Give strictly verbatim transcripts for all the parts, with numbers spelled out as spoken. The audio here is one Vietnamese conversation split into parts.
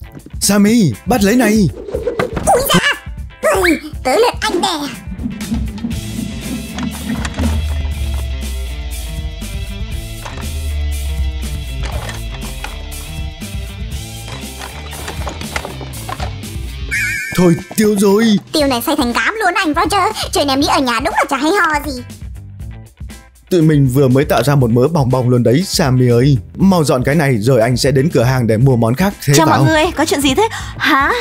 Sammy, bắt lấy này. Ui da, Ui, tới lượt anh nè. Thôi tiêu rồi. Tiêu này say thành cám luôn anh Roger. Trời này em nghĩ ở nhà đúng là chả hay ho gì. Tụi mình vừa mới tạo ra một mớ bong bong luôn đấy Sammy ơi. Mau dọn cái này rồi anh sẽ đến cửa hàng để mua món khác. Thế chào vào. mọi người, có chuyện gì thế? Hả?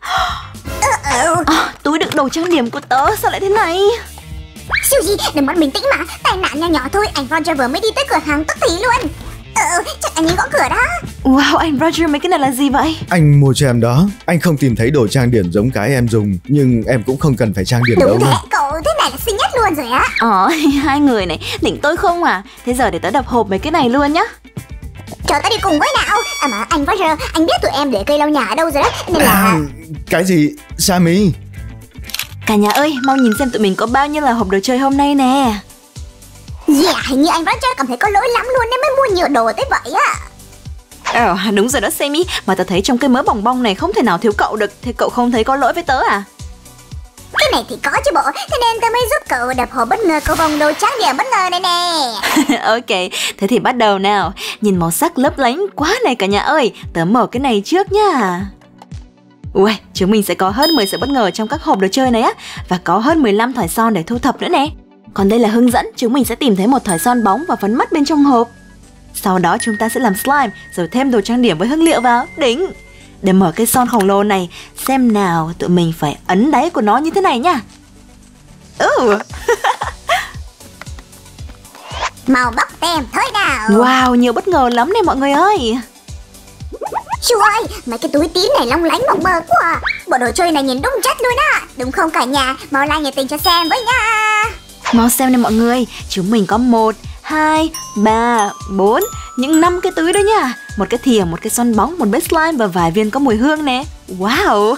À, túi đựng đồ trang điểm của tớ sao lại thế này? Siêu gì, đừng mất bình tĩnh mà. Tai nạn nhỏ nhỏ thôi, anh Roger vừa mới đi tới cửa hàng tức thì luôn. Ờ, chắc anh ấy gõ cửa đó. Wow, anh Roger, mấy cái này là gì vậy? Anh mua cho em đó. Anh không tìm thấy đồ trang điểm giống cái em dùng, nhưng em cũng không cần phải trang điểm Đúng đâu. thế, cậu thế này là xinh nhất luôn rồi á. Ờ, hai người này, định tôi không à? Thế giờ để tớ đập hộp mấy cái này luôn nhá. Cho ta đi cùng với nào. À mà anh Roger, anh biết tụi em để cây lau nhà ở đâu rồi đó. Nên là... À, cái gì? Sammy? Cả nhà ơi, mau nhìn xem tụi mình có bao nhiêu là hộp đồ chơi hôm nay nè. Yeah, hình như anh Roger cảm thấy có lỗi lắm luôn nên mới mua nhiều đồ tới vậy á. Ờ, đúng rồi đó Sammy. Mà tớ thấy trong cái mớ bòng bong này không thể nào thiếu cậu được. Thế cậu không thấy có lỗi với tớ à? Cái này thì có chứ bộ. Thế nên tớ mới giúp cậu đập hộp bất ngờ cầu vồng đồ trang điểm bất ngờ này nè. Ok, thế thì bắt đầu nào. Nhìn màu sắc lấp lánh quá này cả nhà ơi. Tớ mở cái này trước nha. Ui, chúng mình sẽ có hơn mười sự bất ngờ trong các hộp đồ chơi này á. Và có hơn mười lăm thỏi son để thu thập nữa nè. Còn đây là hướng dẫn, chúng mình sẽ tìm thấy một thỏi son bóng và phấn mắt bên trong hộp. Sau đó chúng ta sẽ làm slime, rồi thêm đồ trang điểm với hương liệu vào. Đỉnh! Để mở cái son khổng lồ này, xem nào tụi mình phải ấn đáy của nó như thế này nha. Ừ. Màu bóc tem thôi nào. Wow, nhiều bất ngờ lắm nè mọi người ơi. Chú ơi, mấy cái túi tím này long lánh mộng mơ quá à. Bộ đồ chơi này nhìn đúng chất luôn á. Đúng không cả nhà, mau like nhiệt tình cho xem với nha. Mau xem nè mọi người, chúng mình có một, hai, ba, bốn, những năm cái túi đó nha. Một cái thìa, một cái son bóng, một bếp slime và vài viên có mùi hương nè. Wow.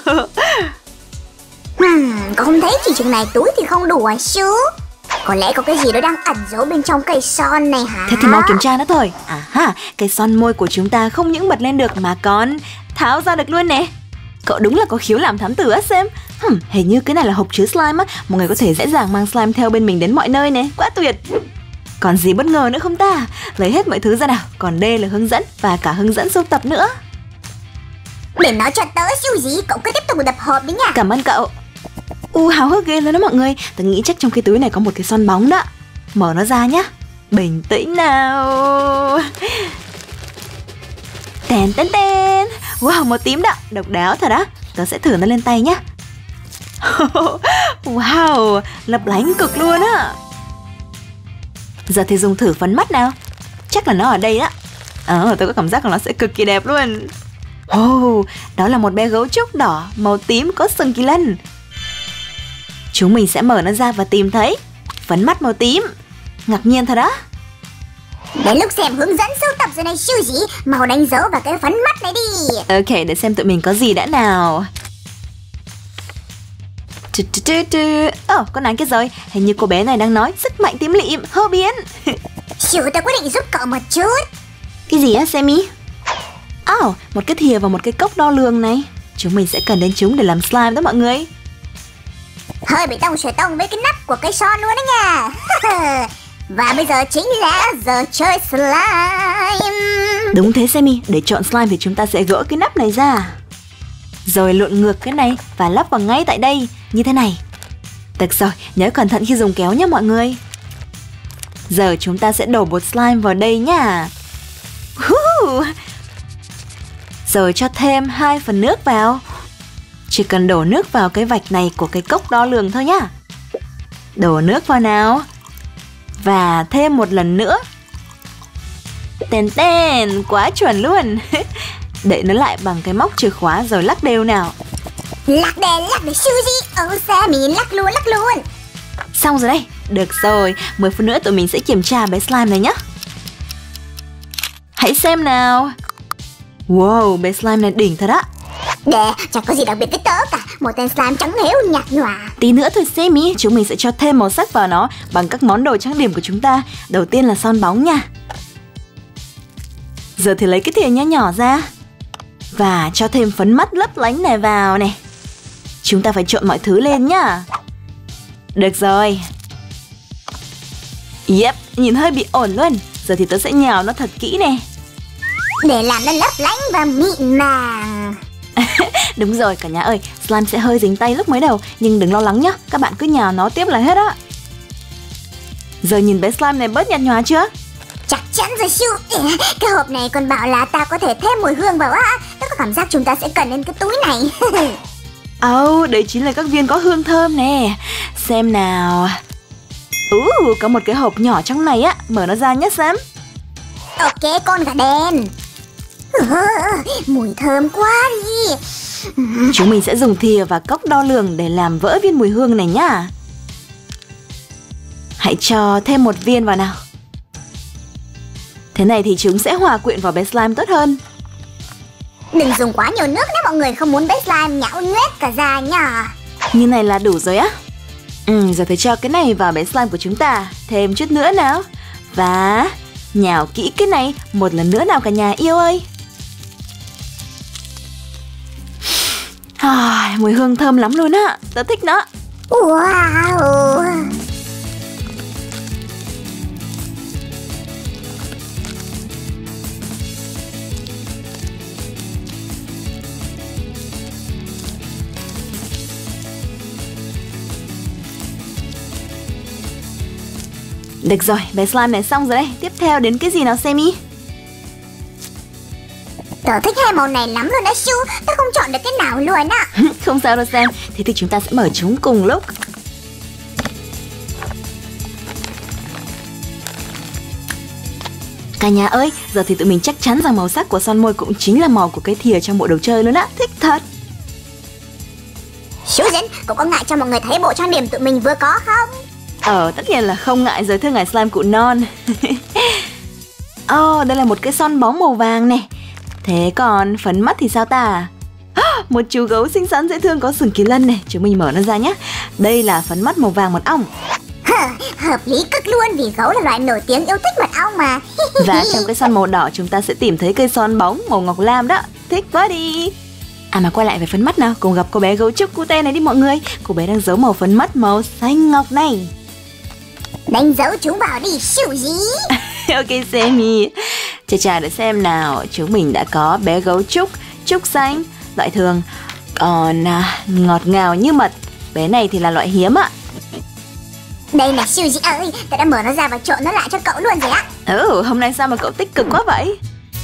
Hmm, con không thấy chỉ chừng này túi thì không đủ à chú. Có lẽ có cái gì đó đang ẩn giấu bên trong cây son này hả? Thế thì mau kiểm tra nó thôi. À ha, cái son môi của chúng ta không những bật lên được mà còn tháo ra được luôn nè. Cậu đúng là có khiếu làm thám tử á xem. Hừm, hình như cái này là hộp chứa slime á. Mọi người có thể dễ dàng mang slime theo bên mình đến mọi nơi nè. Quá tuyệt. Còn gì bất ngờ nữa không ta? Lấy hết mọi thứ ra nào. Còn đây là hướng dẫn và cả hướng dẫn sưu tập nữa. Để nói cho tớ siêu gì, cậu cứ tiếp tục đập hộp đi nha. Cảm ơn cậu. U háo hức ghê luôn đó mọi người. Tớ nghĩ chắc trong cái túi này có một cái son bóng đó. Mở nó ra nhá. Bình tĩnh nào. Tèn tèn tèn. Wow, màu tím đó, độc đáo thật đó. Tớ sẽ thử nó lên tay nhá. Wow, lấp lánh cực luôn á. Giờ thì dùng thử phấn mắt nào. Chắc là nó ở đây đó. Ờ, tôi có cảm giác là nó sẽ cực kỳ đẹp luôn. Oh, đó là một bé gấu trúc đỏ màu tím có sừng kỳ lân. Chúng mình sẽ mở nó ra và tìm thấy phấn mắt màu tím. Ngạc nhiên thật đó. Đến lúc xem hướng dẫn sưu tập rồi này siêu gì. Màu đánh dấu vào cái phấn mắt này đi. Ok, để xem tụi mình có gì đã nào. Ồ, oh, con đánh cái rồi. Hình như cô bé này đang nói sức mạnh tím lịm hô biến. Siêu, tao quyết định giúp cậu một chút. Cái gì á Sammy? Oh, một cái thìa và một cái cốc đo lường này. Chúng mình sẽ cần đến chúng để làm slime đó mọi người. Hơi bị tông sợi tông với cái nắp của cây son luôn đó nha. Và bây giờ chính là giờ chơi slime. Đúng thế Sammy, để chọn slime thì chúng ta sẽ gỡ cái nắp này ra. Rồi lộn ngược cái này và lắp vào ngay tại đây, như thế này. Được rồi, nhớ cẩn thận khi dùng kéo nhé mọi người. Giờ chúng ta sẽ đổ bột slime vào đây nhá. Rồi cho thêm hai phần nước vào. Chỉ cần đổ nước vào cái vạch này của cái cốc đo lường thôi nhá. Đổ nước vào nào. Và thêm một lần nữa. Tên tên, quá chuẩn luôn. Đậy nó lại bằng cái móc chìa khóa rồi lắc đều nào. Lắc đều, lắc đều siêu gì. Ồ xa mình lắc luôn, lắc luôn. Xong rồi đây, được rồi. mười phút nữa tụi mình sẽ kiểm tra bé slime này nhé. Hãy xem nào. Wow, bé slime này đỉnh thật á. Để, chẳng có gì đặc biệt với tớ cả. Một tên slime trắng héo nhạt nhòa. Tí nữa thôi Sammy, chúng mình sẽ cho thêm màu sắc vào nó bằng các món đồ trang điểm của chúng ta. Đầu tiên là son bóng nha. Giờ thì lấy cái thìa nhỏ nhỏ ra. Và cho thêm phấn mắt lấp lánh này vào này. Chúng ta phải trộn mọi thứ lên nhá. Được rồi. Yep, nhìn hơi bị ổn luôn. Giờ thì tớ sẽ nhào nó thật kỹ nè. Để làm nó lấp lánh và mịn màng. Đúng rồi cả nhà ơi, slime sẽ hơi dính tay lúc mới đầu, nhưng đừng lo lắng nhá, các bạn cứ nhào nó tiếp là hết á. Giờ nhìn bé slime này bớt nhạt nhòa chưa? Chắc chắn rồi Siêu. Cái hộp này còn bảo là ta có thể thêm mùi hương vào á. Tớ có cảm giác chúng ta sẽ cần đến cái túi này. Ồ, oh, đấy chính là các viên có hương thơm nè. Xem nào. Uh, có một cái hộp nhỏ trong này á, mở nó ra nhé Sam. Ok con gà đen. Mùi thơm quá đi. Chúng mình sẽ dùng thìa và cốc đo lường để làm vỡ viên mùi hương này nhá. Hãy cho thêm một viên vào nào. Thế này thì chúng sẽ hòa quyện vào bé slime tốt hơn. Đừng dùng quá nhiều nước nếu mọi người không muốn bé slime nhão nhét cả da nha. Như này là đủ rồi á. Ừ, giờ phải cho cái này vào bé slime của chúng ta. Thêm chút nữa nào. Và nhào kỹ cái này một lần nữa nào cả nhà yêu ơi. À, mùi hương thơm lắm luôn á. Tớ thích nó. Wow. Được rồi, bé slime này xong rồi đấy. Tiếp theo đến cái gì nào Sammy? Tớ thích hai màu này lắm luôn đó Siêu. Tớ không chọn được cái nào luôn á. Không sao đâu Sam. Thế thì chúng ta sẽ mở chúng cùng lúc. Cả nhà ơi, giờ thì tụi mình chắc chắn rằng màu sắc của son môi cũng chính là màu của cái thìa trong bộ đồ chơi luôn á. Thích thật. Siêu Dân, cậu có ngại cho mọi người thấy bộ trang điểm tụi mình vừa có không? Ờ, tất nhiên là không ngại rồi thưa ngài slime cụ non. Ồ, oh, đây là một cái son bóng màu vàng này. Thế còn phấn mắt thì sao ta? Một chú gấu xinh xắn dễ thương có sừng kỳ lân này. Chúng mình mở nó ra nhé. Đây là phấn mắt màu vàng mật ong. Hợp lý cực luôn, vì gấu là loại nổi tiếng yêu thích mật ong mà. Và trong cái son màu đỏ chúng ta sẽ tìm thấy cây son bóng màu ngọc lam đó. Thích quá đi. À mà quay lại về phấn mắt nào, cùng gặp cô bé gấu trúc cute này đi mọi người. Cô bé đang giấu màu phấn mắt màu xanh ngọc này. Đánh dấu chúng vào đi Siêu gì. Ok Sammy. Chà chà để xem nào. Chúng mình đã có bé gấu trúc, trúc xanh, loại thường. Còn à, ngọt ngào như mật. Bé này thì là loại hiếm ạ. Đây là Siêu gì ơi. Tớ đã mở nó ra và trộn nó lại cho cậu luôn rồi á. Ừ, hôm nay sao mà cậu tích cực quá vậy?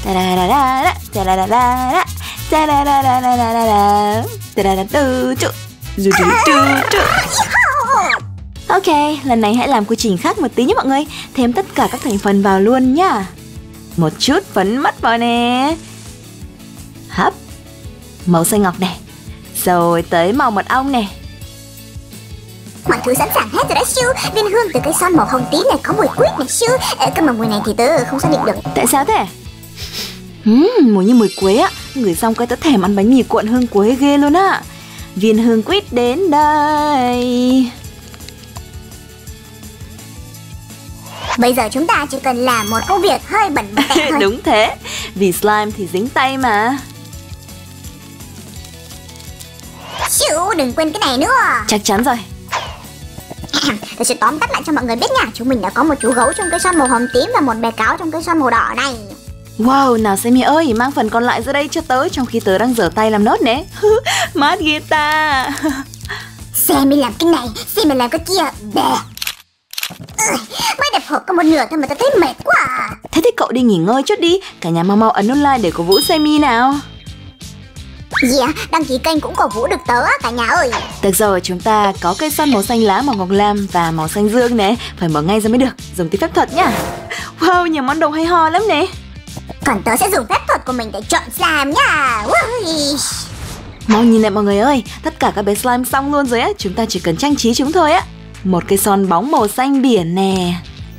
Ok, lần này hãy làm quy trình khác một tí nhé mọi người. Thêm tất cả các thành phần vào luôn nhá. Một chút phấn mắt vào nè. Hấp. Màu xanh ngọc này. Rồi tới màu mật ong này. Mọi thứ sẵn sàng hết rồi đó Siêu. Viên hương từ cây son màu hồng tím này có mùi quýt này Siêu. Ờ, cái mà mùi này thì tớ không xác định được. Tại sao thế? Uhm, mùi như mùi quế á. Ngửi xong cái tớ thèm ăn bánh mì cuộn hương quế ghê luôn á. Viên hương quýt đến đây. Bây giờ chúng ta chỉ cần làm một công việc hơi bẩn bẩn thôi. Đúng thế. Vì slime thì dính tay mà. Siêu, đừng quên cái này nữa. Chắc chắn rồi. Tôi sẽ tóm tắt lại cho mọi người biết nha. Chúng mình đã có một chú gấu trong cây son màu hồng tím và một bé cáo trong cây son màu đỏ này. Wow, nào Sammy ơi, mang phần còn lại ra đây cho tớ trong khi tớ đang rửa tay làm nốt nè. Mát ghê ta. Sammy làm cái này, Sammy làm cái kia. Bè. Ừ, mới đập hộp có một nửa thôi mà tớ thấy mệt quá à. Thế thì cậu đi nghỉ ngơi chút đi. Cả nhà mau mau ấn nút like để cổ vũ Sammy nào. Yeah, đăng ký kênh cũng cổ vũ được tớ cả nhà ơi. Được rồi, chúng ta có cây son màu xanh lá, màu ngọc lam và màu xanh dương nè. Phải mở ngay ra mới được, dùng tí phép thuật nhá. Wow, nhiều món đồ hay ho lắm nè. Còn tớ sẽ dùng phép thuật của mình để chọn slime nha. Ui. Mau nhìn lại mọi người ơi, tất cả các bé slime xong luôn rồi á. Chúng ta chỉ cần trang trí chúng thôi á. Một cây son bóng màu xanh biển nè.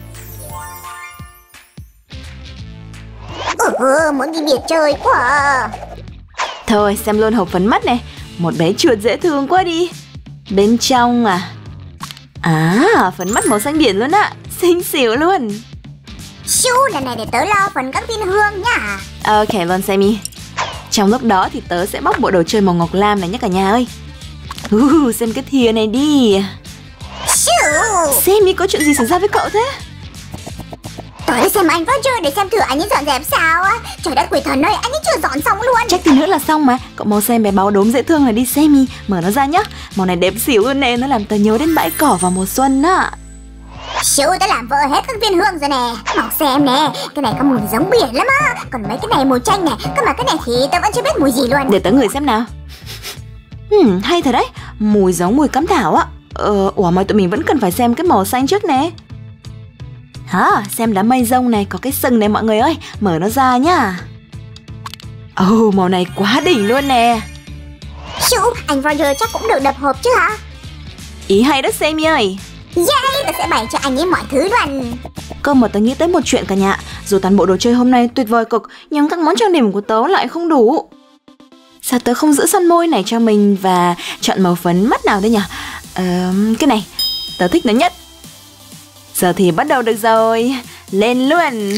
Ừ, muốn đi biệt chơi quá. Thôi xem luôn hộp phấn mắt này. Một bé chuột dễ thương quá đi. Bên trong à. À, phấn mắt màu xanh biển luôn á. Xinh xỉu luôn. Siêu, lần này để tớ lo phần các viên hương nha. Ok luôn Sammy. Trong lúc đó thì tớ sẽ bóc bộ đồ chơi màu ngọc lam này nhé cả nhà ơi. uh, Xem cái thìa này đi. Sammy, có chuyện gì xảy ra với cậu thế? Tôi đã xem anh Roger để xem thử anh ấy dọn dẹp sao á. Trời đất quỷ thần ơi, anh ấy chưa dọn xong luôn. Chắc tí nữa là xong mà. Cậu mau xem bé báo đốm dễ thương này đi Sammy. Mở nó ra nhá. Màu này đẹp xỉu luôn nè. Nó làm tớ nhớ đến bãi cỏ vào mùa xuân á. Siêu, tớ làm vỡ hết các viên hương rồi nè. Mau xem nè, cái này có mùi giống biển lắm á. Còn mấy cái này mùi chanh này. Cơ mà cái này thì tớ vẫn chưa biết mùi gì luôn. Để tớ ngửi xem nào. hmm, Hay thật đấy. Mùi giống mùi cam thảo á. Ờ, ủa mà tụi mình vẫn cần phải xem cái màu xanh trước nè. Hả, xem đám mây rông này có cái sừng này mọi người ơi. Mở nó ra nhá. Ồ, oh, màu này quá đỉnh luôn nè. Chú, anh Roger chắc cũng được đập hộp chứ hả? Ý hay đó Sammy ơi. Yeah, tớ sẽ bày cho anh ấy mọi thứ luôn. Cơ mà tớ nghĩ tới một chuyện cả nhà. Dù toàn bộ đồ chơi hôm nay tuyệt vời cực, nhưng các món trang điểm của tớ lại không đủ. Sao tớ không giữ son môi này cho mình và chọn màu phấn mắt nào đây nhỉ? Ờ, cái này, tớ thích nó nhất. Giờ thì bắt đầu được rồi. Lên luôn.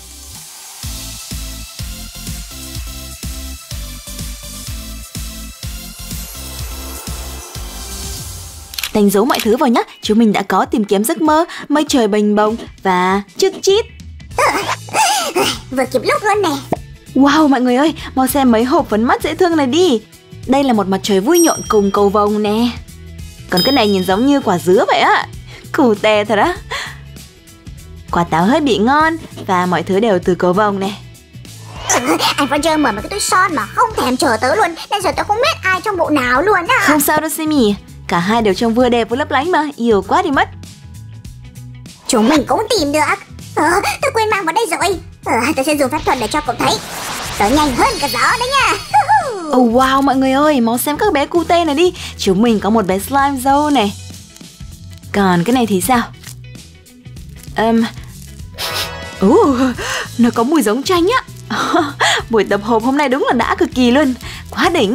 Đánh dấu mọi thứ vào nhé. Chúng mình đã có tìm kiếm giấc mơ, mây trời bềnh bồng và chít chít. Vừa kịp lúc luôn nè. Wow mọi người ơi, mau xem mấy hộp phấn mắt dễ thương này đi. Đây là một mặt trời vui nhộn cùng cầu vồng nè. Còn cái này nhìn giống như quả dứa vậy á. Củ tè thật á. Quả táo hơi bị ngon và mọi thứ đều từ cầu vồng nè. Ừ, anh Roger mở một cái túi son mà không thèm chờ tớ luôn. Nên giờ tớ không biết ai trong bộ nào luôn á. Không sao đâu Sammy. Cả hai đều trông vừa đẹp vừa lấp lánh mà. Yêu quá đi mất. Chúng mình cũng tìm được. Ờ, tớ quên mang vào đây rồi. Ờ, tớ sẽ dùng phép thuật để cho cậu thấy. Tớ nhanh hơn cả gió đấy nha. Oh wow mọi người ơi, mau xem các bé cute này đi. Chúng mình có một bé slime dâu này. Còn cái này thì sao? Um, uh, nó có mùi giống chanh á. Buổi tập hộp hôm nay đúng là đã cực kỳ luôn. Quá đỉnh.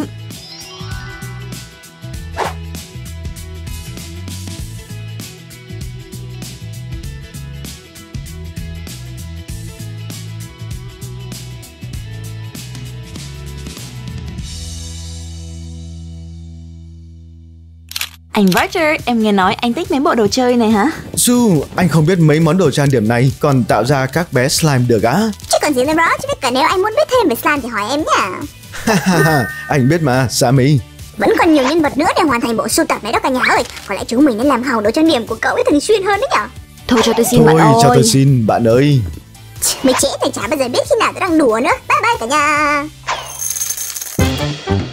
Anh Roger, em nghe nói anh thích mấy bộ đồ chơi này hả? Su, anh không biết mấy món đồ trang điểm này còn tạo ra các bé slime được á. Chứ còn gì nữa đó, chứ cả nếu anh muốn biết thêm về slime thì hỏi em nha. Anh biết mà, Sammy. Vẫn còn nhiều nhân vật nữa để hoàn thành bộ sưu tập này đó cả nhà ơi. Có lẽ chúng mình nên làm hầu đồ trang điểm của cậu ấy thường xuyên hơn đấy nhở. Thôi cho tôi xin Thôi, bạn ơi. cho tôi xin bạn ơi. Mày trễ thì chả bao giờ biết khi nào tớ đang đùa nữa. Bye bye cả nhà.